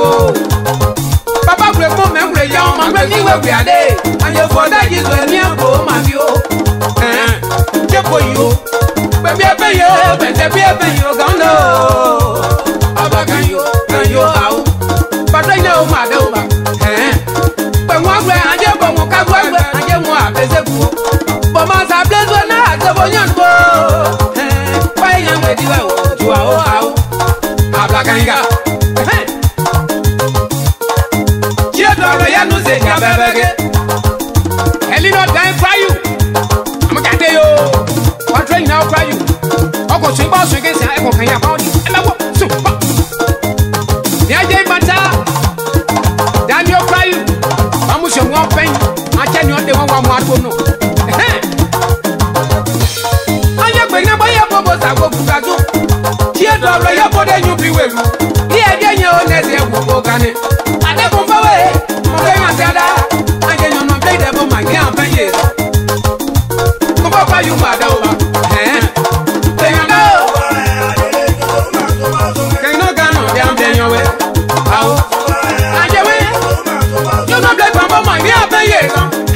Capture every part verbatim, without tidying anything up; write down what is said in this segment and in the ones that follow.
go. Papa bre mo me bre ya ma bre ni we bre ade. Anye for that is when me go ma bi o. Eh. Je ko yo. Be bi be yo, be de bi be yo ga no. Aba kan yo, kan yo au. Papa ina o ma de o ba. Eh. Be mo bre anje bo mo ka gwa gwa anje mo abeze ku. Bo ma sa blezo na se bo nyan bo. Eh. Pa yan we di wa o, tu wa o au. Aba kan ga. Ya no say ya bebege. Heli no die cry you. I'm gonna yo. What train now cry you? Oko swing ball swing against I can ya body. And I walk so. Ya jay mata. Daniel cry you. Amu show one pain. I tell you the one one more no. Anya gbe na boya bobo sa go bugazo. Tie do lo ya bode nyu bi weru. Ye de nya o na se go go gane. Ade ko fa we. You mad over, eh? They know. Can no gun on down there your way. How? And you way. You not play from my yeah, pay it.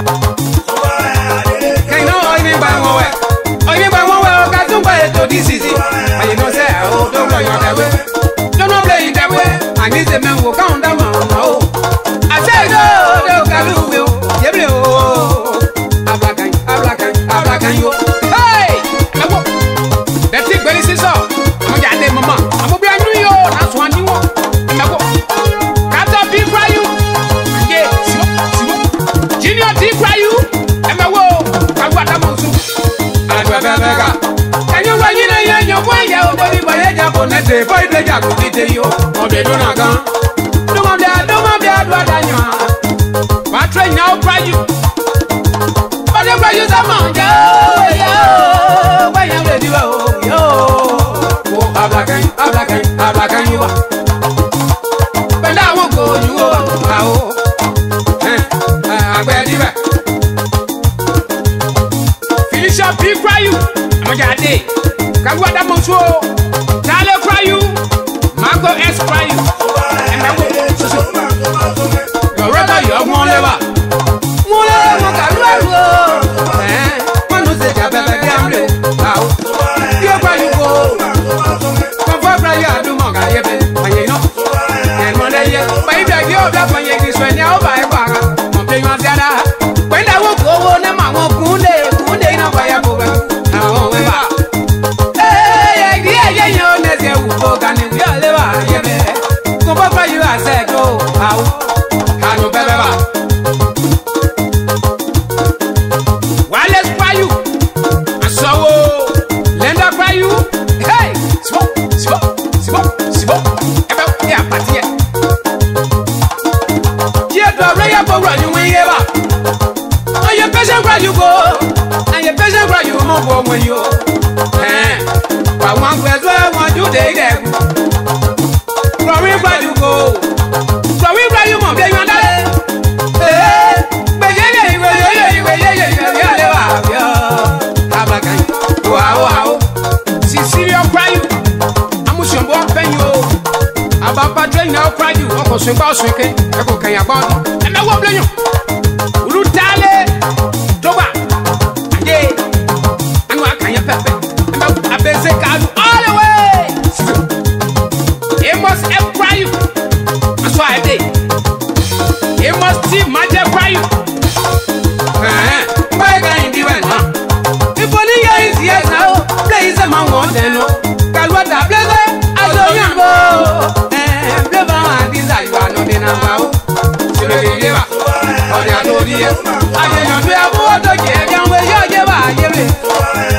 Can no only by one way. Only by one way, I got to buy it to this easy. And you know, say, oh, don't go your way. Don't not play it that way. I need the man who count down. No. I said, no, don't go to you. You know. I'm like, I'm like, I'm like, you. Hey! That's it, very sister. I'm going to mama. I'm going to be you. That's one you want. I'm going to cut up deep cry you. Yeah, Junior deep cry you. I'm going to go. I'm going to go. I'm going to go. Can you run in a young way? You're going to buy a Japanese. Boy, the Japanese to you. Oh, they don't know. Don't have that. Don't have that. What I know. What train now cry you? Whatever you say, man, yo, yo, why you ready, yo, yo? Oh, Ablakan, Ablakan, Ablakan, you are. But I won't go, you are. Oh, eh, I'm ready. Finish up, be cry you. I'm a daddy. Come what I'm on show. Tale cry you. Marco S cry you. And I will. You're right, you're one level. You go, and your patient cry you more when you eh. But one question, one you day there. Glory where you go, glory where you move, you understand? Eh, but yeah, yeah, yeah, yeah, yeah, yeah, yeah, yeah, yeah. Abakan, wow, wow. Cecilia cry you, amushon bo pen you. Ababa train now cry you, oko swimba swike, eko kan ya body. E me wo blame you. Ulutale. I basic all the way. It must help cry you. That's why I did. It must see my cry you. My guy in the one. If only you is yes now, play some one then. Cause what I play, I don't know. And never mind desire you are not in a bow. So they give up. On your idea, I didn't know what to get young with your give up.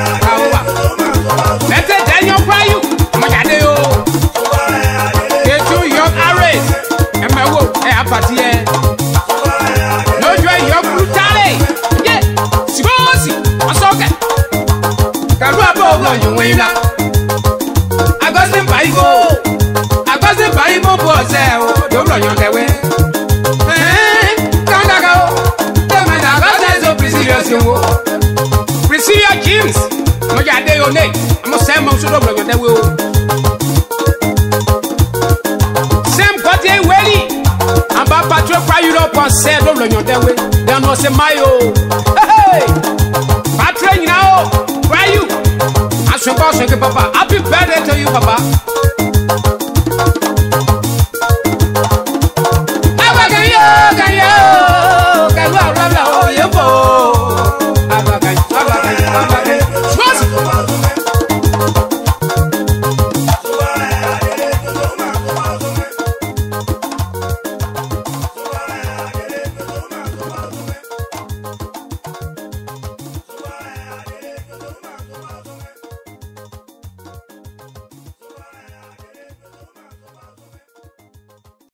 Let's say Daniel cry you. I'm gonna get you. Get you your arrays. And my work, eh, party, eh. No joy, your brutale. Yeah, Simosi, I'm so good. Can you have you win that? I got them by go. I got them by go for sale. Don't run on the way. Eh, can't I go? The man I got them so precious. Precious James. I'm gonna get your name. I'm gonna send my shoulder over the will. Sam got a welly. Amba patro kwa you don't pensé double nyon dewe. Then no say mayo. Hey! Patro now. Why you? I should go say papa. Happy birthday to you, papa.